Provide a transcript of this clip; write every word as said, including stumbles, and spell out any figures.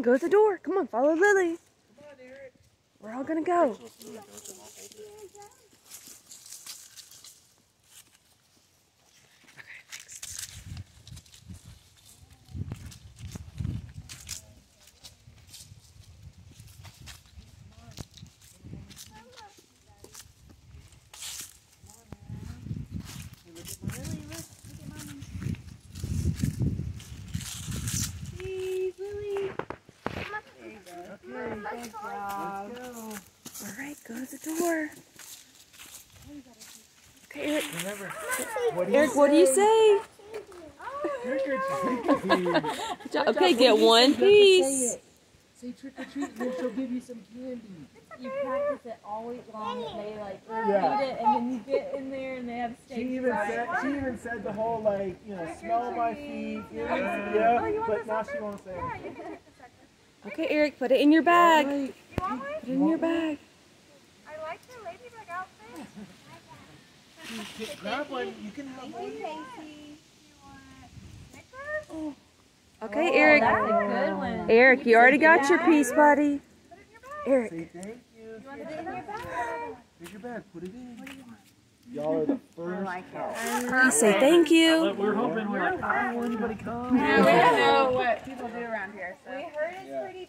go to the door. Come on, follow Lily. Come on, Eric. We're all gonna go. Okay, thanks. Good job. All right, go to the door. Okay, Eric. Remember, what do you Eric, what do you say? Trick or treat. Good job. Okay, get one piece. Say trick or treat, and then she'll give you some candy. You practice it all week long. They like Yeah. repeat it, and then you get in there, and they have She steaks. even said, she even said the whole like, you know, smell my feet. Yeah, yeah. But now she won't say it. Okay, Eric, put it in your bag. Right. Put it in your bag. I like your ladybug outfit. You can grab one. You can have one. Okay, Oh, Eric. That's a good one. Eric, you already got your piece, buddy. Eric. Say thank you. Here's your bag. Put it in. Y'all are the first house. Say thank you. We're hoping we're like, oh, will anybody come? We don't know what people do around here, so. We heard it's Yeah. pretty